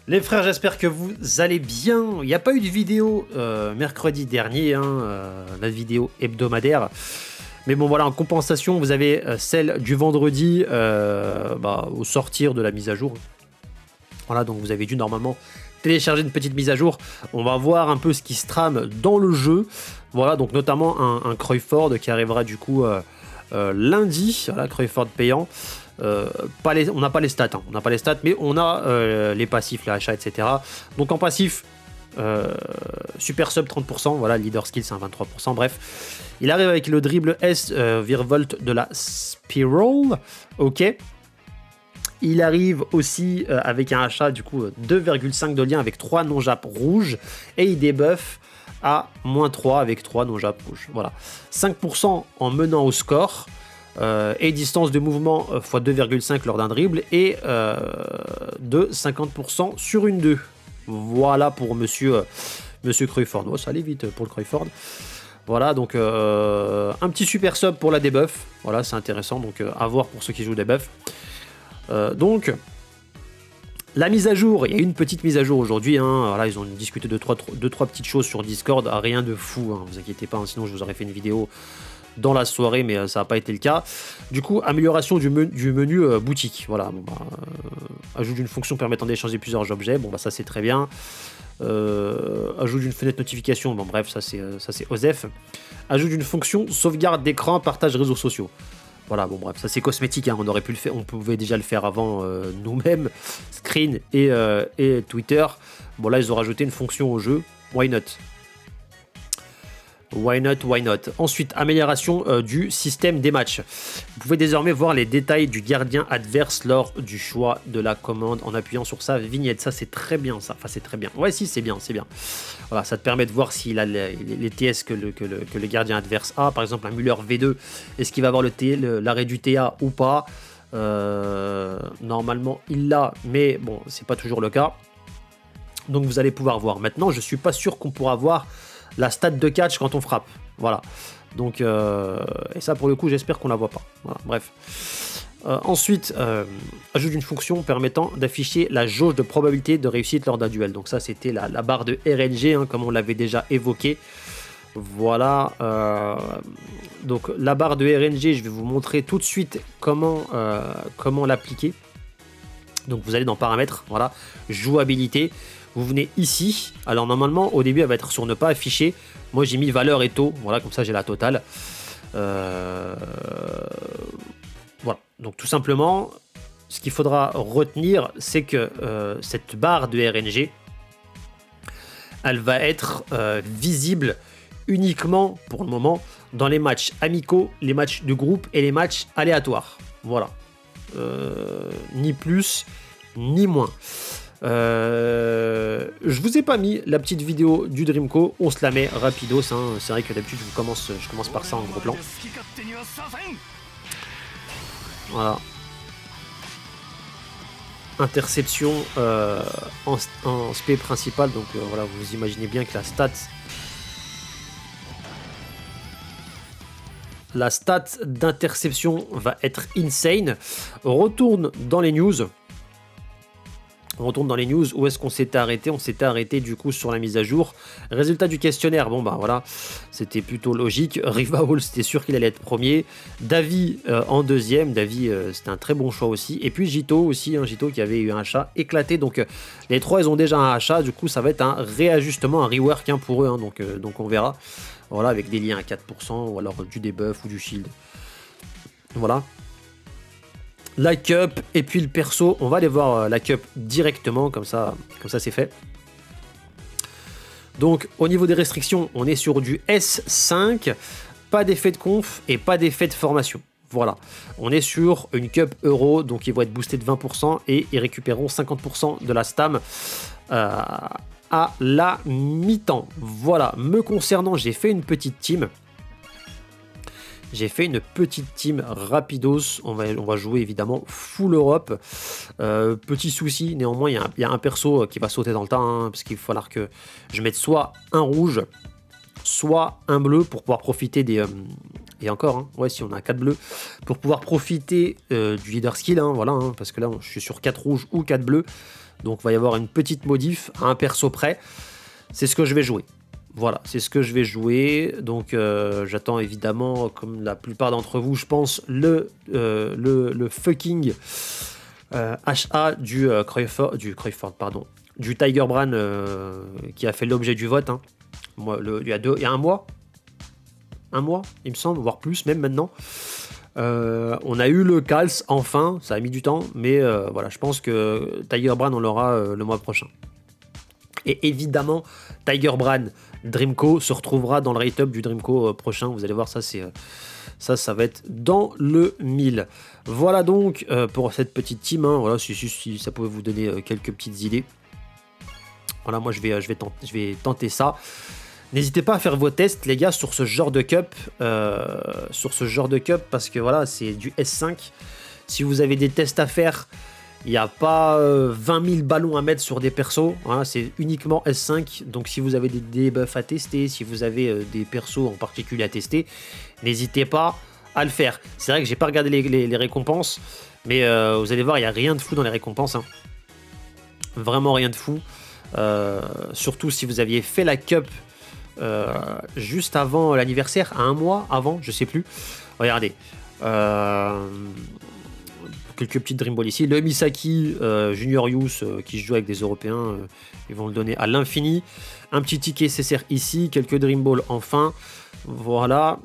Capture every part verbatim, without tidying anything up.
Les frères, j'espère que vous allez bien. Il n'y a pas eu de vidéo euh, mercredi dernier, hein, euh, la vidéo hebdomadaire. Mais bon, voilà, en compensation, vous avez euh, celle du vendredi euh, bah, au sortir de la mise à jour. Voilà, donc vous avez dû normalement télécharger une petite mise à jour. On va voir un peu ce qui se trame dans le jeu. Voilà, donc notamment un, un Cruyford qui arrivera du coup euh, euh, lundi. Voilà, Cruyford payant. Euh, pas les, on n'a pas les stats, hein, on n'a pas les stats, mais on a euh, les passifs, les achats, et cetera. Donc en passif, euh, super sub trente pour cent, voilà, leader skill c'est un vingt-trois pour cent. Bref, il arrive avec le dribble S euh, Virvolt de la Spiral, ok. Il arrive aussi euh, avec un achat du coup deux virgule cinq de lien avec trois non-jap rouges et il débuffe à moins trois avec trois non-jap rouges. Voilà, cinq pour cent en menant au score. Euh, et distance de mouvement euh, fois deux virgule cinq lors d'un dribble et euh, de cinquante pour cent sur une deux. Voilà pour monsieur, euh, monsieur Cruyford. Oh, ça allait vite pour le Cruyford. Voilà, donc euh, un petit super sub pour la debuff. Voilà, c'est intéressant, donc euh, à voir pour ceux qui jouent debuff. Euh, donc, la mise à jour, il y a une petite mise à jour aujourd'hui. Hein. Voilà, ils ont discuté de trois, deux, trois petites choses sur Discord. Ah, rien de fou, hein, vous inquiétez pas, hein, sinon je vous aurais fait une vidéo dans la soirée, mais ça n'a pas été le cas. Du coup, amélioration du, menu, du menu euh, boutique. Voilà, bon, bah, euh, ajout d'une fonction permettant d'échanger plusieurs objets. Bon, bah, ça c'est très bien. Euh, ajout d'une fenêtre notification. Bon, bref, ça c'est ça c'est OSEF. Ajout d'une fonction sauvegarde d'écran, partage réseaux sociaux. Voilà, bon, bref, ça c'est cosmétique. Hein, on aurait pu le faire, on pouvait déjà le faire avant euh, nous-mêmes. Screen et, euh, et Twitter. Bon, là ils ont rajouté une fonction au jeu. Why not? Why not, why not. Ensuite, amélioration euh, du système des matchs. Vous pouvez désormais voir les détails du gardien adverse lors du choix de la commande en appuyant sur sa vignette. Ça, c'est très bien, ça. Enfin, c'est très bien. Ouais, si, c'est bien, c'est bien. Voilà, ça te permet de voir s'il a les, les T S que le, que, le, que le gardien adverse a. Par exemple, un Müller V deux, est-ce qu'il va avoir l'arrêt du T A ou pas? euh, Normalement, il l'a, mais bon, c'est pas toujours le cas. Donc, vous allez pouvoir voir. Maintenant, je suis pas sûr qu'on pourra voir la stat de catch quand on frappe, voilà. Donc, euh, et ça pour le coup, j'espère qu'on la voit pas. Voilà, bref. Euh, ensuite, euh, ajout d'une fonction permettant d'afficher la jauge de probabilité de réussite lors d'un duel. Donc ça, c'était la, la barre de R N G, hein, comme on l'avait déjà évoqué. Voilà. Euh, donc la barre de R N G, je vais vous montrer tout de suite comment, euh, comment l'appliquer. Donc vous allez dans paramètres, voilà, jouabilité. Vous venez ici, alors normalement au début elle va être sur ne pas afficher, moi j'ai mis valeur et taux, voilà, comme ça j'ai la totale. Euh... Voilà, donc tout simplement, ce qu'il faudra retenir, c'est que euh, cette barre de R N G, elle va être euh, visible uniquement pour le moment dans les matchs amicaux, les matchs de groupe et les matchs aléatoires. Voilà, euh, ni plus ni moins. Euh, je vous ai pas mis la petite vidéo du Dreamco, on se la met rapidos, hein. C'est vrai que d'habitude je commence, je commence par ça en gros plan. Voilà. Interception euh, en, en spé principal, donc euh, voilà, vous imaginez bien que la stat, la stat d'interception va être insane. On retourne dans les news. On retourne dans les news. Où est-ce qu'on s'était arrêté? On s'était arrêté du coup sur la mise à jour. Résultat du questionnaire. Bon bah voilà, c'était plutôt logique. Rivaol, c'était sûr qu'il allait être premier. Davi euh, en deuxième. Davi, euh, c'était un très bon choix aussi. Et puis Jito aussi, hein, Jito qui avait eu un achat éclaté. Donc euh, les trois, ils ont déjà un achat. Du coup, ça va être un réajustement, un rework hein, pour eux. Hein, donc, euh, donc on verra. Voilà, avec des liens à quatre pour cent ou alors du debuff ou du shield. Voilà. La cup et puis le perso, on va aller voir la cup directement, comme ça, comme ça c'est fait. Donc au niveau des restrictions, on est sur du S cinq, pas d'effet de conf et pas d'effet de formation. Voilà, on est sur une cup euro, donc ils vont être boostés de vingt pour cent et ils récupéreront cinquante pour cent de la stam euh, à la mi-temps. Voilà, me concernant, j'ai fait une petite team. J'ai fait une petite team rapidos, on va, on va jouer évidemment full Europe. Euh, petit souci, néanmoins, il y, y a un perso qui va sauter dans le tas, hein, parce qu'il va falloir que je mette soit un rouge, soit un bleu pour pouvoir profiter des... Euh, et encore, hein, ouais, si on a quatre bleus, pour pouvoir profiter euh, du leader skill, hein, voilà, hein, parce que là, je suis sur quatre rouges ou quatre bleus. Donc, il va y avoir une petite modif à un perso près. C'est ce que je vais jouer. Voilà, c'est ce que je vais jouer. Donc, euh, j'attends évidemment, comme la plupart d'entre vous, je pense, le, euh, le, le fucking euh, H A du euh, Crawford, du Crawford, pardon, du Tiger Bran euh, qui a fait l'objet du vote. Hein. Moi, le, il, y a deux, il y a un mois, un mois, il me semble, voire plus, même maintenant. Euh, on a eu le Cals, enfin, ça a mis du temps, mais euh, voilà, je pense que Tiger Bran, on l'aura euh, le mois prochain. Et évidemment, Tiger Bran Dreamco se retrouvera dans le rate-up du Dreamco euh, prochain. Vous allez voir, ça, c'est, euh, ça, ça va être dans le mille. Voilà donc euh, pour cette petite team. Hein. Voilà, si, si, si ça pouvait vous donner euh, quelques petites idées. Voilà, moi, je vais, euh, je vais, tenter, je vais tenter ça. N'hésitez pas à faire vos tests, les gars, sur ce genre de cup. Euh, sur ce genre de cup, parce que voilà, c'est du S cinq. Si vous avez des tests à faire, il n'y a pas euh, vingt mille ballons à mettre sur des persos, hein, c'est uniquement S cinq. Donc si vous avez des debuffs à tester, si vous avez euh, des persos en particulier à tester, n'hésitez pas à le faire. C'est vrai que j'ai pas regardé les, les, les récompenses, mais euh, vous allez voir, il n'y a rien de fou dans les récompenses. Hein. Vraiment rien de fou. Euh, surtout si vous aviez fait la cup euh, juste avant l'anniversaire, à un mois avant, je sais plus. Regardez. Euh... Quelques petites Dream Ball ici. Le Misaki euh, Junior Youth euh, qui joue avec des Européens, euh, ils vont le donner à l'infini. Un petit ticket C C R ici, quelques Dream Ball enfin. Voilà.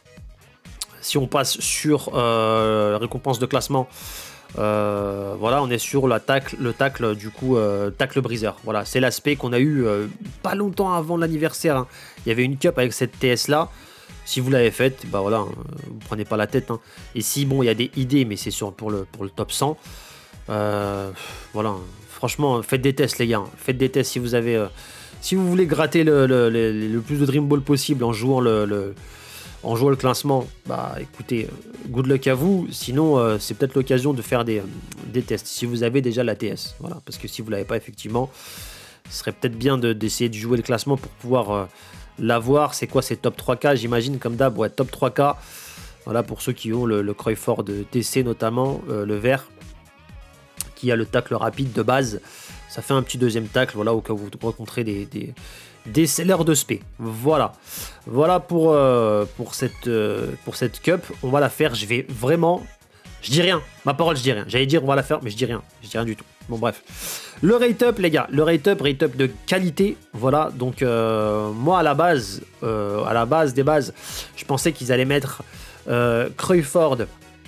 Si on passe sur euh, la récompense de classement, euh, voilà, on est sur la tacle, le tacle du coup, euh, tacle briseur. Voilà, c'est l'aspect qu'on a eu euh, pas longtemps avant l'anniversaire. Hein. Il y avait une cup avec cette T S là. Si vous l'avez faite, bah voilà, vous prenez pas la tête. Hein. Et si, bon, il y a des idées, mais c'est sûr pour le, pour le top cent. Euh, voilà, franchement, faites des tests, les gars. Faites des tests si vous avez... Euh, si vous voulez gratter le, le, le, le plus de Dream Ball possible en jouant le, le, en jouant le classement, bah écoutez, good luck à vous. Sinon, euh, c'est peut-être l'occasion de faire des, des tests, si vous avez déjà la T S. Voilà, parce que si vous l'avez pas, effectivement, ce serait peut-être bien de, d'essayer de jouer le classement pour pouvoir... Euh, l'avoir. C'est quoi, c'est top trois K, j'imagine, comme d'hab, ouais, top trois K. Voilà, pour ceux qui ont le, le Crawford T C notamment, euh, le vert, qui a le tacle rapide de base. Ça fait un petit deuxième tacle, voilà, au cas où vous rencontrez des, des, des sellers de spé. Voilà. Voilà pour, euh, pour, cette, euh, pour cette cup. On va la faire, je vais vraiment... Je dis rien, ma parole, je dis rien. J'allais dire on va la faire, mais je dis rien. Je dis rien du tout. Bon, bref. Le rate-up, les gars. Le rate-up, rate-up de qualité. Voilà, donc euh, moi, à la base, euh, à la base des bases, je pensais qu'ils allaient mettre euh, Crawford,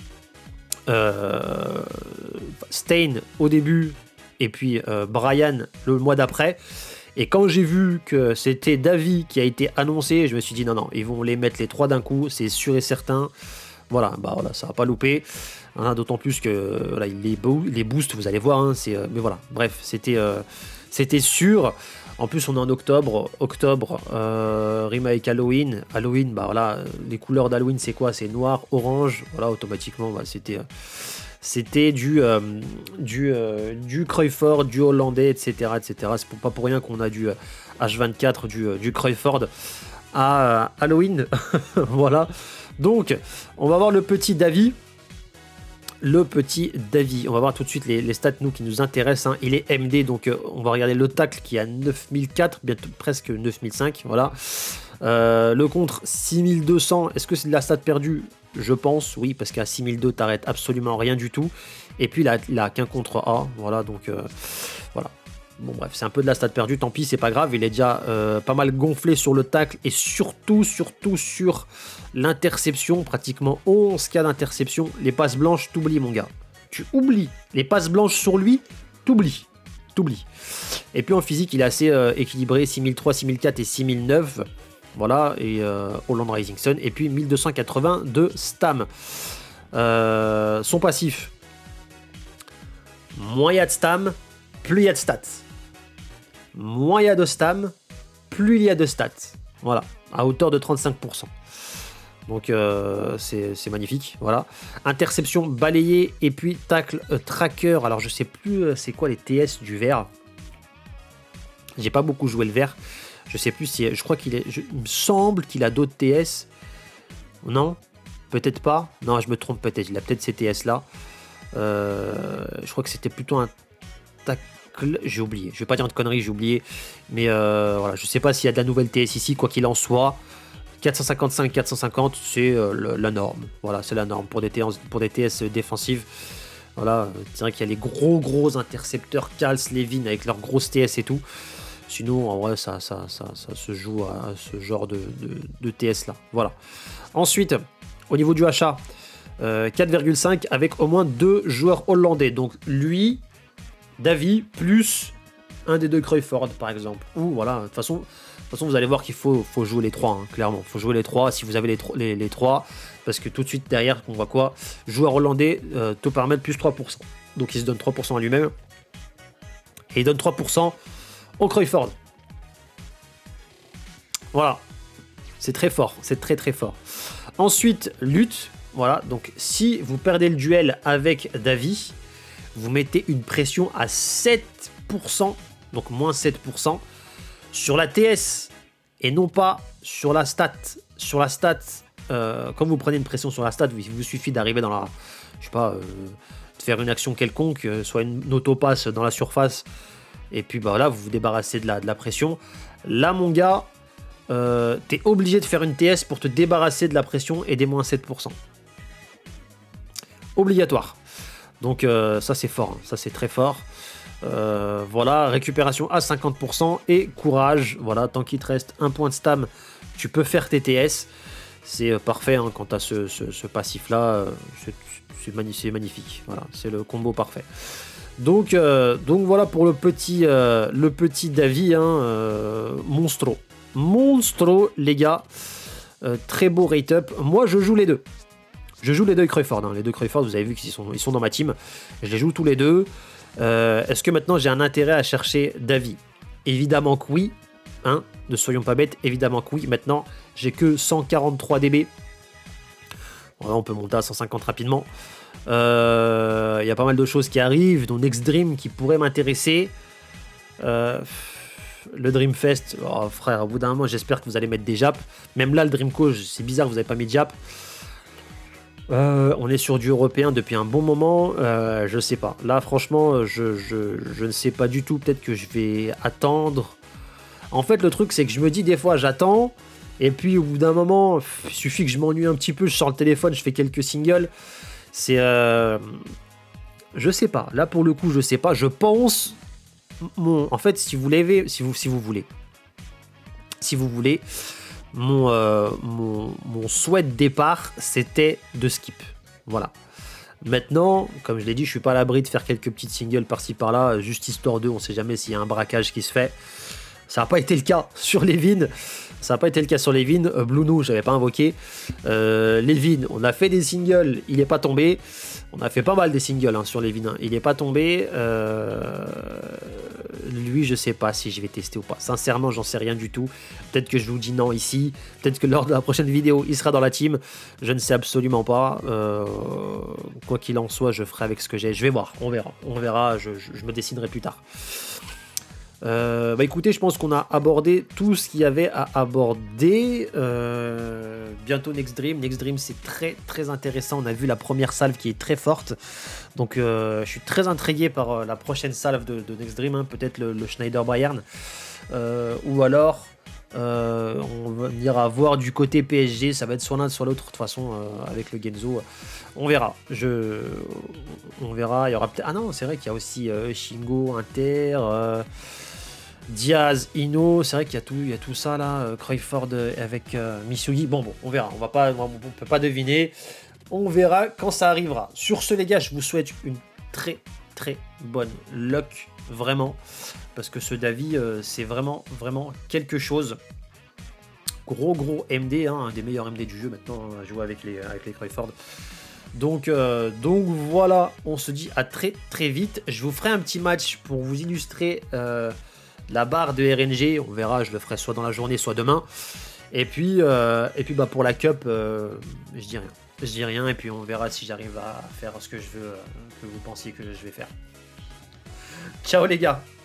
euh, Stain au début, et puis euh, Brian le mois d'après. Et quand j'ai vu que c'était Davi qui a été annoncé, je me suis dit non, non, ils vont les mettre les trois d'un coup, c'est sûr et certain. Voilà, bah voilà, ça va pas louper. Hein, d'autant plus que voilà, les, bo les boosts, vous allez voir, hein, c'est, euh, mais voilà, bref, c'était euh, c'était sûr. En plus, on est en octobre, octobre, euh, rime avec Halloween. Halloween, bah voilà, les couleurs d'Halloween, c'est quoi? C'est noir, orange, voilà, automatiquement, bah, c'était euh, c'était du euh, du euh, du Crawford, du hollandais, et cetera, et cetera. C'est pour, pas pour rien qu'on a du euh, H vingt-quatre, du euh, du Crawford à euh, Halloween, voilà. Donc, on va voir le petit Davi. Le petit Davi. On va voir tout de suite les, les stats, nous, qui nous intéressent. Hein. Il est M D, donc euh, on va regarder le tacle qui est à neuf mille quatre, bientôt presque neuf mille cinq. Voilà. Euh, le contre, six mille deux cents. Est-ce que c'est de la stat perdue? Je pense, oui, parce qu'à six mille deux, t'arrêtes absolument rien du tout. Et puis, il a, il a qu'un contre A. Voilà, donc euh, voilà. Bon bref, c'est un peu de la stat perdue, tant pis, c'est pas grave, il est déjà euh, pas mal gonflé sur le tacle et surtout, surtout sur l'interception, pratiquement onze cas d'interception. Les passes blanches, t'oublies mon gars, tu oublies. Les passes blanches sur lui, t'oublies, t'oublies. Et puis en physique, il est assez euh, équilibré, six mille trois, six mille quatre et six mille neuf, voilà, et euh, Holland Rising Sun, et puis mille deux cent quatre-vingts de Stam. Euh, son passif, moins il y a de Stam, plus il y a de stats. Moins il y a de stam, plus il y a de stats. Voilà, à hauteur de trente-cinq pour cent. Donc euh, c'est magnifique, voilà. Interception balayée et puis tacle euh, tracker. Alors je sais plus euh, c'est quoi les T S du vert. J'ai pas beaucoup joué le vert. Je sais plus si... Je crois qu'il est... Je, il me semble qu'il a d'autres T S. Non? Peut-être pas. Non, je me trompe peut-être. Il a peut-être ces T S là. Euh, je crois que c'était plutôt un tacle j'ai oublié. Je vais pas dire de conneries, j'ai oublié. Mais euh, voilà, je sais pas s'il y a de la nouvelle T S ici, quoi qu'il en soit. quatre cent cinquante-cinq, quatre cent cinquante, c'est euh, la norme. Voilà, c'est la norme pour des, T S, pour des T S défensives. Voilà, c'est vrai qu'il y a les gros gros intercepteurs Kals, Levin avec leurs grosses T S et tout. Sinon, en vrai, ça, ça, ça, ça se joue à ce genre de, de, de T S là. Voilà. Ensuite, au niveau du achat, euh, quatre virgule cinq avec au moins deux joueurs hollandais. Donc lui, Davy, plus un des deux Cruyfford par exemple. Ou voilà, de toute façon, de toute façon vous allez voir qu'il faut, faut jouer les trois, hein, clairement. Il faut jouer les trois si vous avez les, les, les trois. Parce que tout de suite derrière, on voit quoi? Joueur hollandais, euh, taux par mètre plus trois pour cent. Donc il se donne trois pour cent à lui-même. Et il donne trois pour cent au Cruyfford. Voilà. C'est très fort. C'est très très fort. Ensuite, lutte. Voilà. Donc si vous perdez le duel avec Davy, vous mettez une pression à sept pour cent. Donc moins sept pour cent. Sur la T S. Et non pas sur la stat. Sur la stat. Euh, quand vous prenez une pression sur la stat, il vous suffit d'arriver dans la, je sais pas, euh, de faire une action quelconque, euh, soit une autopasse dans la surface, et puis bah là vous vous débarrassez de la, de la pression. Là mon gars, euh, t'es obligé de faire une T S pour te débarrasser de la pression et des moins sept pour cent. Obligatoire. Donc euh, ça c'est fort, hein. Ça c'est très fort. Euh, voilà, récupération à cinquante pour cent et courage. Voilà, tant qu'il te reste un point de stam, tu peux faire tes T S. C'est euh, parfait hein, quand tu as ce, ce, ce passif-là, euh, c'est magnifique, magnifique. Voilà, c'est le combo parfait. Donc, euh, donc voilà pour le petit, euh, le petit Davy, hein, euh, monstro. Monstro, les gars. Euh, très beau rate-up. Moi, je joue les deux. Je joue les deux Cruyfford. Hein. Les deux Cruyfford, vous avez vu qu'ils sont, ils sont dans ma team. Je les joue tous les deux. Euh, Est-ce que maintenant j'ai un intérêt à chercher Davy? Évidemment que oui. Hein, ne soyons pas bêtes, évidemment que oui. Maintenant, j'ai que cent quarante-trois D B. Voilà, on peut monter à cent cinquante rapidement. Il euh, y a pas mal de choses qui arrivent, dont Next Dream qui pourrait m'intéresser. Euh, le Dreamfest, oh, frère, au bout d'un moment, j'espère que vous allez mettre des japs. Même là, le Dreamco, c'est bizarre, vous n'avez pas mis de jap. Euh, on est sur du européen depuis un bon moment. Euh, je sais pas. Là, franchement, je, je, je ne sais pas du tout. Peut-être que je vais attendre. En fait, le truc, c'est que je me dis des fois, j'attends, et puis au bout d'un moment, il suffit que je m'ennuie un petit peu, je sors le téléphone, je fais quelques singles. C'est... Euh... Je sais pas. Là, pour le coup, je sais pas. Je pense... Mon... En fait, si vous voulez, si vous, si vous voulez, si vous voulez, mon, euh, mon, mon souhait de départ, c'était de skip. Voilà. Maintenant, comme je l'ai dit, je suis pas à l'abri de faire quelques petites singles par-ci par-là, juste histoire d'eux, on sait jamais s'il y a un braquage qui se fait. Ça n'a pas été le cas sur Levin. Ça n'a pas été le cas sur Levin. Euh, Blueno, je n'avais pas invoqué. Euh, Levin, on a fait des singles. Il n'est pas tombé. On a fait pas mal des singles hein, sur Levin. Hein. Il n'est pas tombé. Euh, lui, je ne sais pas si je vais tester ou pas. Sincèrement, j'en sais rien du tout. Peut-être que je vous dis non ici. Peut-être que lors de la prochaine vidéo, il sera dans la team. Je ne sais absolument pas. Euh, quoi qu'il en soit, je ferai avec ce que j'ai. Je vais voir. On verra. On verra. Je, je, je me dessinerai plus tard. Euh, bah écoutez, je pense qu'on a abordé tout ce qu'il y avait à aborder. Euh, bientôt Next Dream. Next Dream, c'est très très intéressant. On a vu la première salve qui est très forte. Donc euh, je suis très intrigué par euh, la prochaine salve de, de Next Dream. Hein. Peut-être le, le Schneider Bayern. Euh, ou alors, euh, on va ira voir du côté P S G. Ça va être soit l'un soit l'autre. De toute façon, euh, avec le Genzo. On verra. Je... On verra. Il y aura peut-être. Ah non, c'est vrai qu'il y a aussi euh, Shingo, Inter. Euh... Diaz, Ino, c'est vrai qu'il y a tout, il y a tout ça là, euh, Cruyfford avec euh, Misugi. Bon, bon, on verra. On va pas, on peut pas deviner. On verra quand ça arrivera. Sur ce, les gars, je vous souhaite une très très bonne luck, vraiment, parce que ce Davy, euh, c'est vraiment vraiment quelque chose. Gros gros M D, hein, un des meilleurs M D du jeu maintenant, hein, à jouer avec les avec les Cruyfford. Donc, euh, donc voilà, on se dit à très très vite. Je vous ferai un petit match pour vous illustrer. Euh, La barre de R N G, on verra, je le ferai soit dans la journée, soit demain. Et puis, euh, et puis bah pour la Cup, euh, je dis rien. Je dis rien et puis on verra si j'arrive à faire ce que je veux, euh, que vous pensiez que je vais faire. Ciao les gars!